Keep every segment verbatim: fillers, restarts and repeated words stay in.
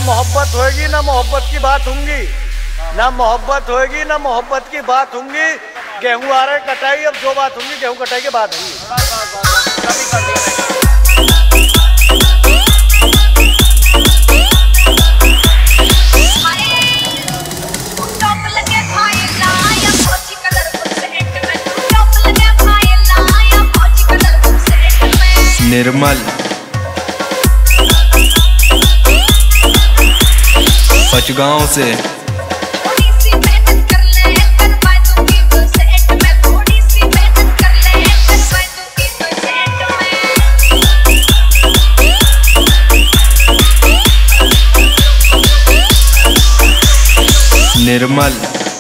मोहब्बत होएगी ना मोहब्बत की बात होंगी, ना मोहब्बत होएगी ना मोहब्बत की बात होंगी। गेहूं आ रहे कटाई, अब जो बात होंगी गेहूं कटाई की बात होंगी। निर्मल पचगांव से निर्मल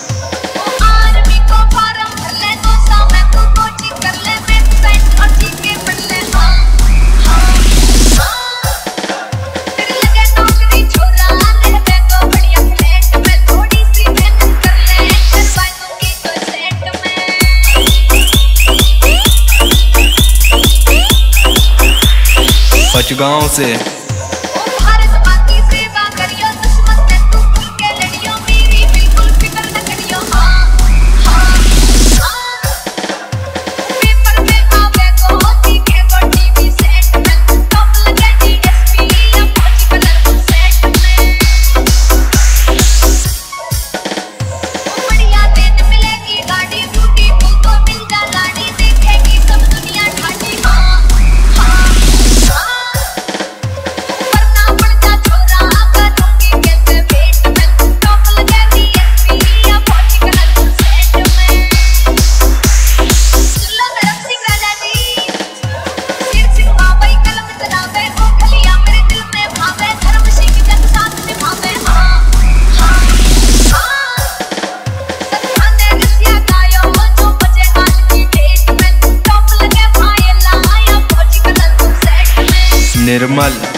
पचगांव से निर्मल